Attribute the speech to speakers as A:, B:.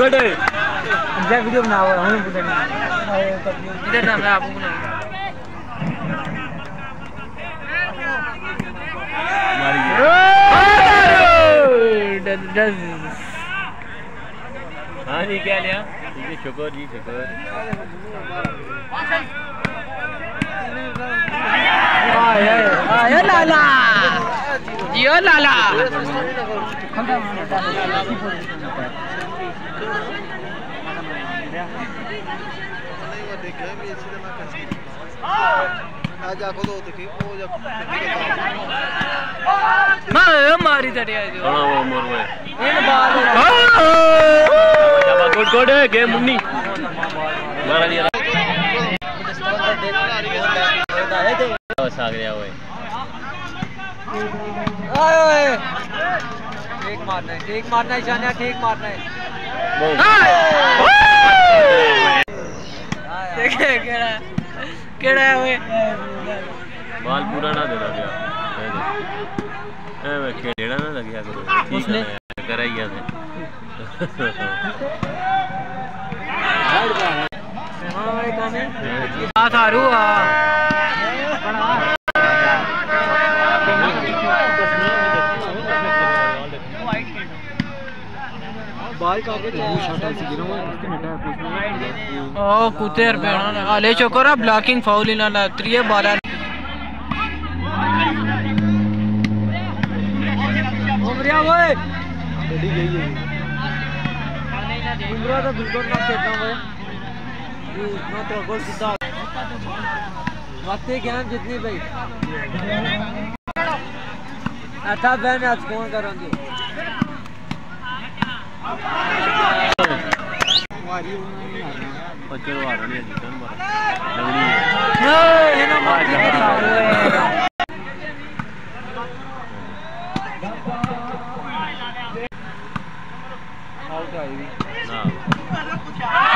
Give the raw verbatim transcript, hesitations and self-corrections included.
A: good
B: जा video बनाओ हम पूछने इधर ना मैं आपको बनाऊंगा
A: हाँ जी क्या लिया ठीक है शुक्र जी शुक्र
B: आया लाला जियो लाला मारी तड़िया जो
A: वो मोर में
B: इन बाल
A: गुड गुड गेम मुन्नी मारा दिया बस आ गया ओए
B: ओए ठीक मारना है ठीक मारना है शानिया ठीक मारना है देखे केड़ा केड़ा है ओए
A: बाल पूरा ना देना क्या ए मैं खेलना ना लग गया करो ठीक है कराइया से हां भाई कौन है आ थारू आ बाल काके शॉट ऐसे गिरा हुआ इसके नेटा पूछना ओ कुतेर पेड़ा लगा ले चोकरा ब्लॉकिंग फाउल ही ना ला त्रिये बारह ओमरिया ओए रेडी गई है उमरा तो बिल्कुल ना खेलता मैं ये ना तो गोल सीधा वक्त गेम जितनी भाई अच्छा बहन आज फोन करूंगी चलो आ रहा नहीं जितन बड़ा
B: ये ना मार के सारे आउट आई ना